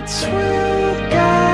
lights will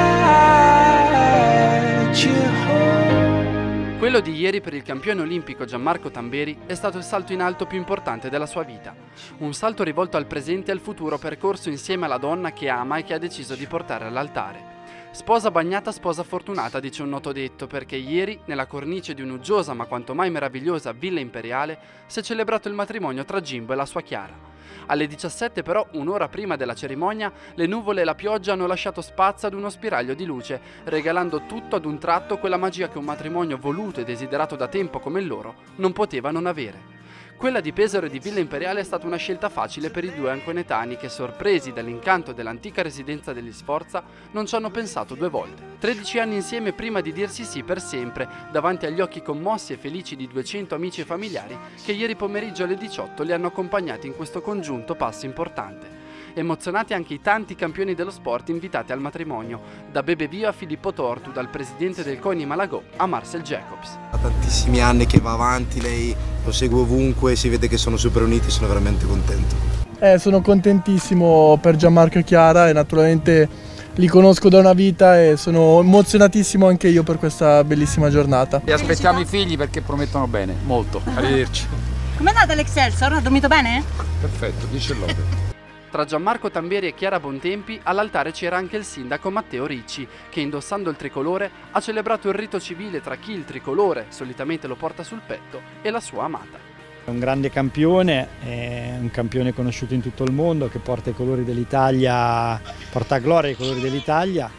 guide you home. Quello di ieri per il campione olimpico Gianmarco Tamberi è stato il salto in alto più importante della sua vita. Un salto rivolto al presente e al futuro percorso insieme alla donna che ama e che ha deciso di portare all'altare. Sposa bagnata, sposa fortunata, dice un noto detto, perché ieri, nella cornice di un'uggiosa ma quanto mai meravigliosa Villa Imperiale, si è celebrato il matrimonio tra Jimbo e la sua Chiara. Alle 17 però, un'ora prima della cerimonia, le nuvole e la pioggia hanno lasciato spazio ad uno spiraglio di luce, regalando tutto ad un tratto quella magia che un matrimonio voluto e desiderato da tempo come il loro non poteva non avere. Quella di Pesaro e di Villa Imperiale è stata una scelta facile per i due ancoenetani che, sorpresi dall'incanto dell'antica residenza degli Sforza, non ci hanno pensato due volte. 13 anni insieme prima di dirsi sì per sempre, davanti agli occhi commossi e felici di 200 amici e familiari che ieri pomeriggio alle 18 li hanno accompagnati in questo congiunto passo importante. Emozionati anche i tanti campioni dello sport invitati al matrimonio, da Bebe Vio a Filippo Tortu, dal presidente del CONI Malagò a Marcel Jacobs. Da tantissimi anni che va avanti, lei lo segue ovunque, si vede che sono super uniti, sono veramente contento. Sono contentissimo per Gianmarco e Chiara e naturalmente li conosco da una vita e sono emozionatissimo anche io per questa bellissima giornata. E aspettiamo i figli perché promettono bene, molto. Arrivederci. Com'è andata l'Excelsior? Ha dormito bene? Perfetto, dice lode. Tra Gianmarco Tamberi e Chiara Bontempi all'altare c'era anche il sindaco Matteo Ricci che, indossando il tricolore, ha celebrato il rito civile tra chi il tricolore solitamente lo porta sul petto e la sua amata. È un grande campione, è un campione conosciuto in tutto il mondo che porta i colori dell'Italia, porta a gloria i colori dell'Italia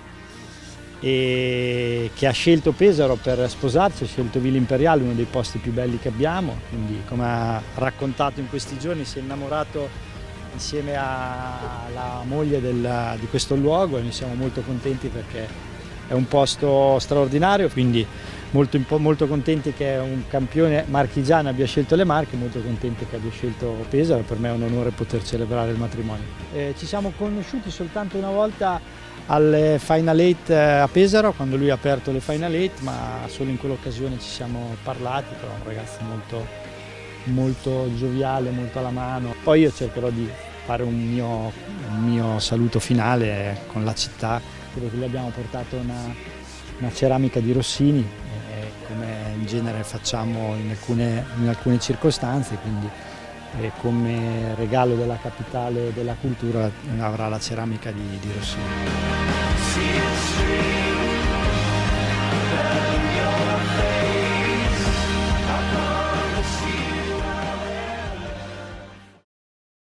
e che ha scelto Pesaro per sposarsi, ha scelto Villa Imperiale, uno dei posti più belli che abbiamo, quindi come ha raccontato in questi giorni si è innamorato insieme alla moglie di questo luogo e noi siamo molto contenti perché è un posto straordinario, quindi molto contenti che un campione marchigiano abbia scelto le Marche, molto contenti che abbia scelto Pesaro, per me è un onore poter celebrare il matrimonio. Ci siamo conosciuti soltanto una volta alle Final 8 a Pesaro, quando lui ha aperto le Final 8, ma solo in quell'occasione ci siamo parlati, però è un ragazzo molto gioviale, molto alla mano. Poi io cercherò di fare un mio saluto finale con la città, credo che gli abbiamo portato una ceramica di Rossini, come in genere facciamo in alcune circostanze, quindi come regalo della capitale della cultura avrà la ceramica di Rossini.